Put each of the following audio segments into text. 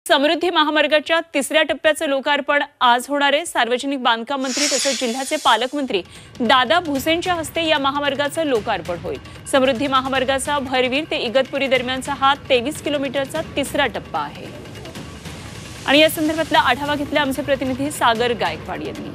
समृद्धी महामार्गाच्या तिसऱ्या टप्प्याचं लोकार्पण आज होणार आहे। सार्वजनिक बांधकाम मंत्री तसेच जिल्ह्याचे पालकमंत्री दादा भुसेंच्या हस्ते या महामार्गाचं लोकार्पण होईल। समृद्धी महामार्गाचा भरवीर ते इगतपुरी दरम्यानचा हा 23 किलोमीटरचा तिसरा टप्पा आहे। आणि या संदर्भातला आढावा घेतला आमचे प्रतिनिधी सागर गायकवाड यांनी।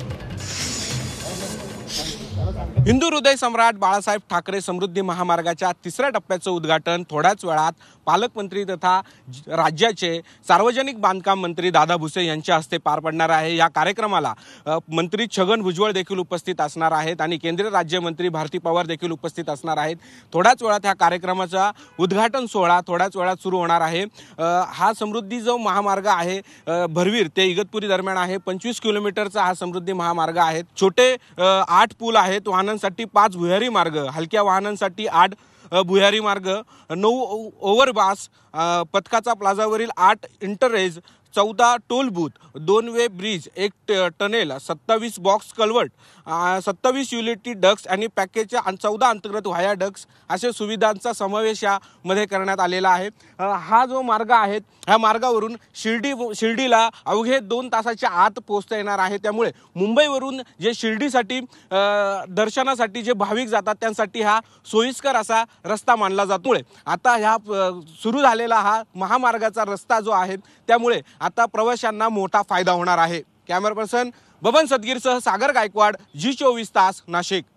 हिंदू हृदय सम्राट बाळासाहेब ठाकरे समृद्धी महामार्गाच्या तिसऱ्या टप्प्याचं उद्घाटन थोड्याच वेळात पालकमंत्री तथा राज्याचे सार्वजनिक बांधकाम मंत्री दादा भुसे यांच्या हस्ते पार पडणार आहे। या कार्यक्रमाला मंत्री छगन भुजबळ देखील उपस्थित असणार आहेत आणि केंद्रीय राज्यमंत्री भारती पवार देखील उपस्थित असणार आहेत। थोड्याच वेळात ह्या कार्यक्रमाचा उद्घाटन सोहळा थोड्याच वेळात सुरू होणार आहे। हा समृद्धी जो महामार्ग आहे भरवीर ते इगतपुरी दरम्यान आहे। 25 किलोमीटरचा हा समृद्धी महामार्ग आहे। छोटे 8 पूल आहेत, वाहनांसाठी 5 भुयारी मार्ग, हलक्या वाहनांसाठी 8 भुयारी मार्ग, 9 ओव्हरपास, पथकाचा प्लाझावरील 8 इंटररेज, 14 toll booth, 2 way bridge, 1 tunnel, 27 box culvert, 27 utility ducts आणि पॅकेजच्या 14 अंतर्गत व्हाया डक्स अशा सुविधांचा समावेश यामध्ये करण्यात आलेला आहे। हा जो मार्ग आहे ह्या मार्गावरून शिर्डीला अवघे 2 तासाच्या आत पोहोचता येणार आहे। त्यामुळे मुंबईवरून जे शिर्डीसाठी दर्शनासाठी जे भाविक जातात त्यांसाठी हा सोयीस्कर असा रस्ता मानला जातो। आता ह्या सुरू झालेला हा महामार्गाचा रस्ता जो आहे त्यामुळे आता प्रवाशांना मोठा फायदा होणार आहे। कॅमेरा पर्सन बबन सदगीरसह सागर गायकवाड, जी 24 तास, नाशिक।